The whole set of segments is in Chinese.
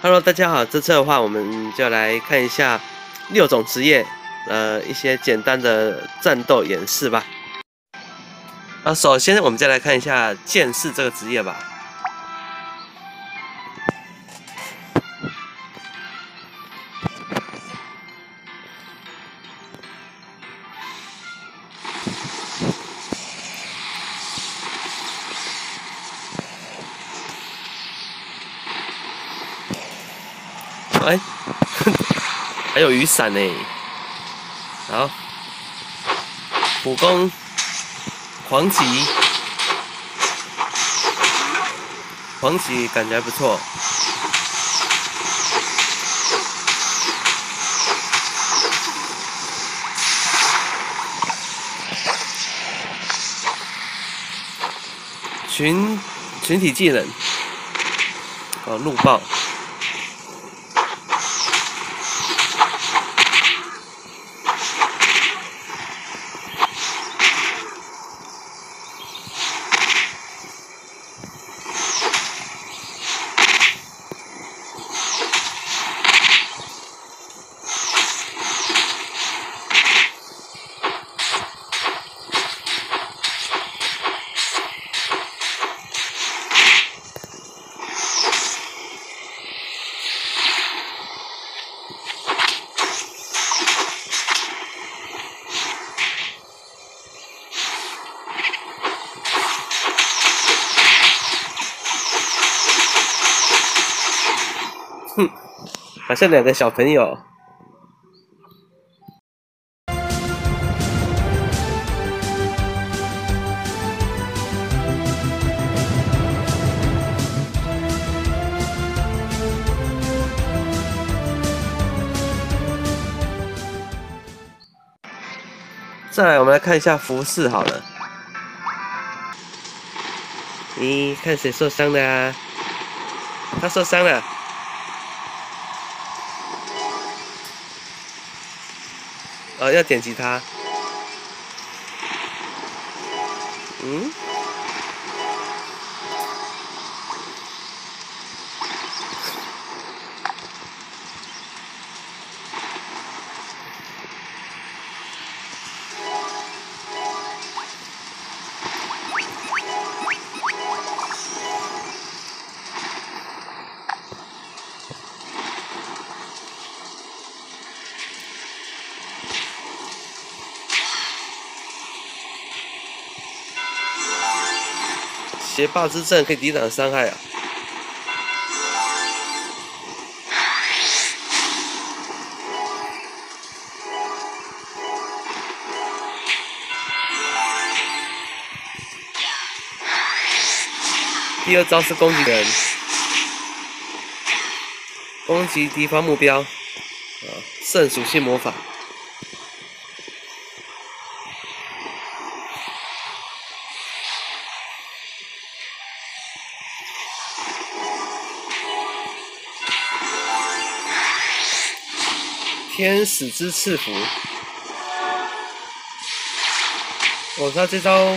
Hello， 大家好，这次的话，我们就来看一下6种职业，一些简单的战斗演示吧。首先我们再来看一下剑士这个职业吧。哎，还有雨伞呢。好，普攻黄旗，黄旗感觉还不错。群体技能，怒爆。哼，好像2个小朋友。再来，我们来看一下服饰好了。咦，看谁受伤了啊？他受伤了。要点击他。嗯？邪霸之阵可以抵挡伤害啊！第2招是攻击人，攻击敌方目标，圣属性魔法。天使之赐福，他这招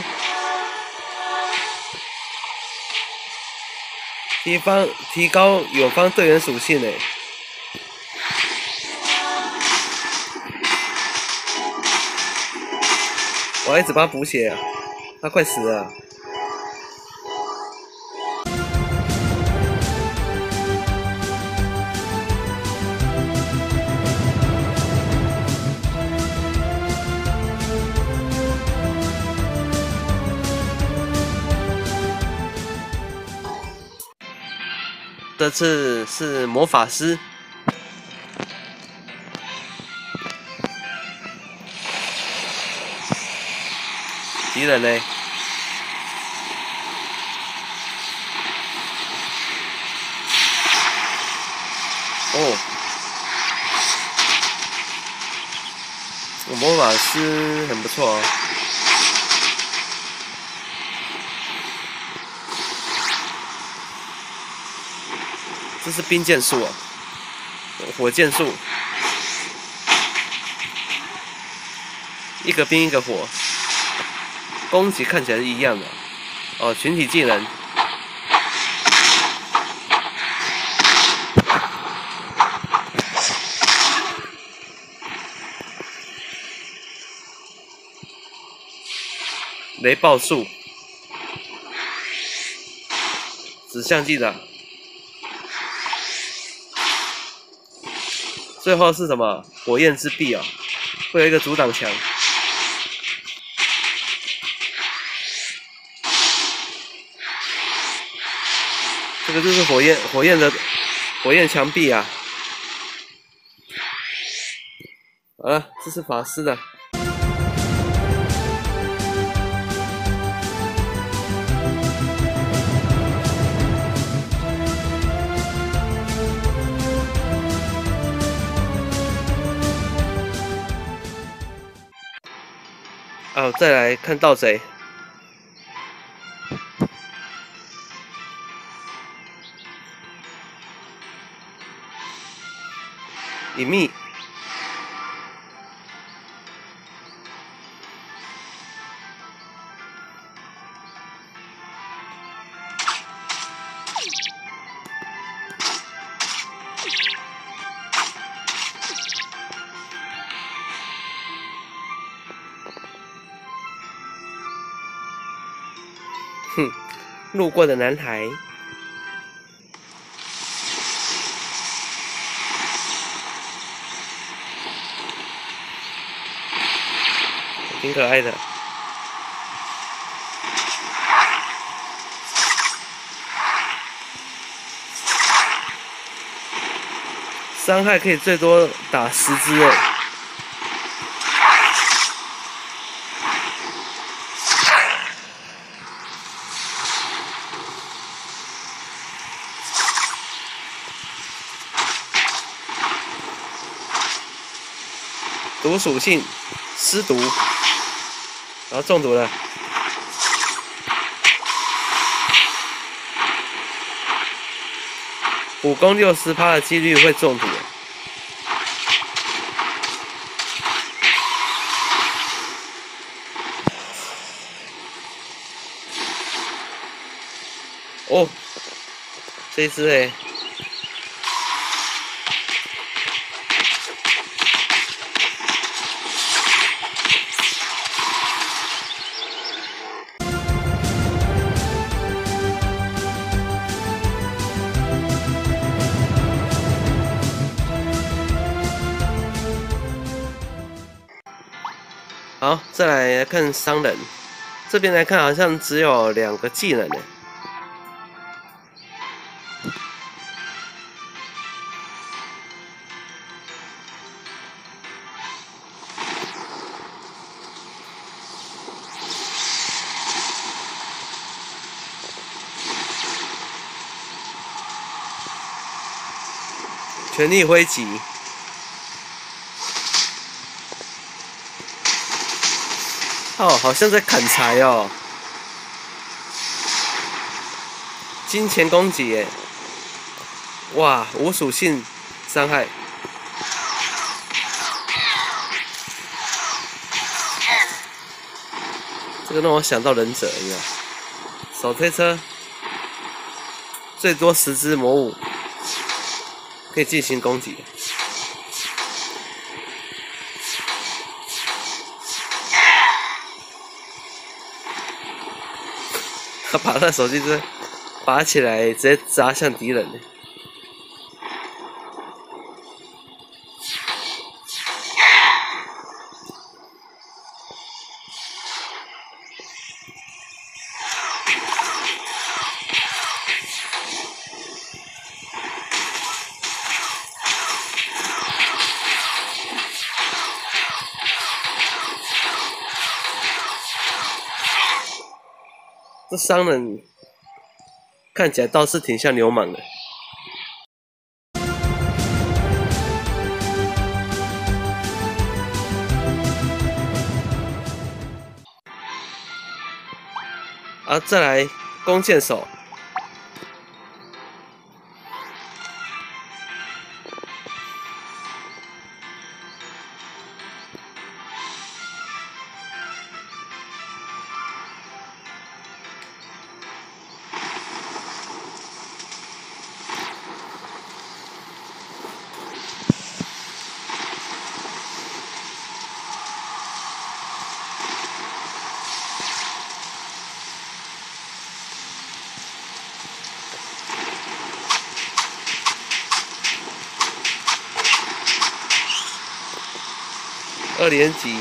提高友方队员属性诶，我要一直帮他补血啊，他快死了。这次是魔法师，敌人呢？魔法师很不错哦。这是冰剑术哦，火箭术，一个冰一个火，攻击看起来是一样的。群体技能， 雷暴术，指向技的。最后是什么？火焰之臂哦，会有一个阻挡墙。这个就是火焰墙壁啊。好了，这是法师的。哦，再来看盗贼。隐秘。哼，路过的男孩。挺可爱的。伤害可以最多打10只哎。毒属性，湿毒，然后中毒了。武功60%的几率会中毒。哦，这一只哎。好，再来看商人，这边来看好像只有2个技能呢。全力挥击。哦，好像在砍柴哦。金钱攻击耶！哇，无属性伤害。这个让我想到忍者一样，手推车，最多10只魔物可以进行攻击。他把那手机支拔起来，直接砸向敌人。这商人看起来倒是挺像流氓的。啊，再来弓箭手。 2年级。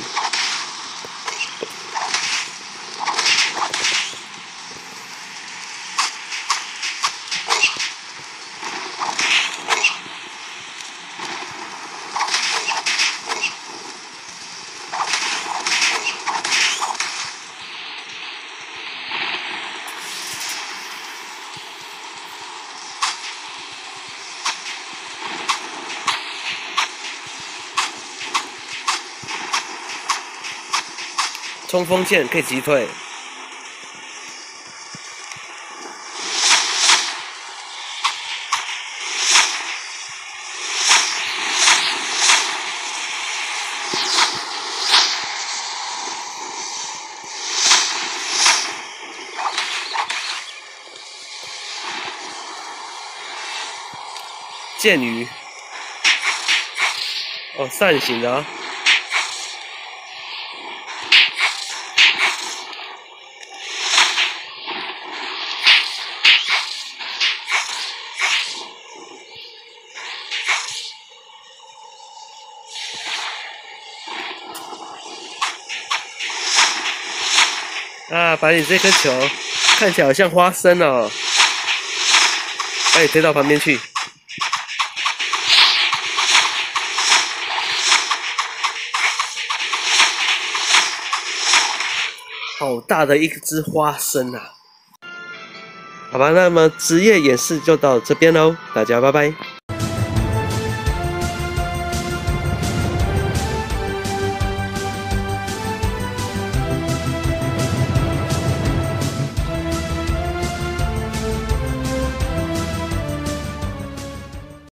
冲锋剑可以击退。剑鱼。哦，扇形的啊。啊！把你这颗球看起来好像花生哦，把你推到旁边去。好大的一只花生啊！好吧，那么职业演示就到这边喽，大家拜拜。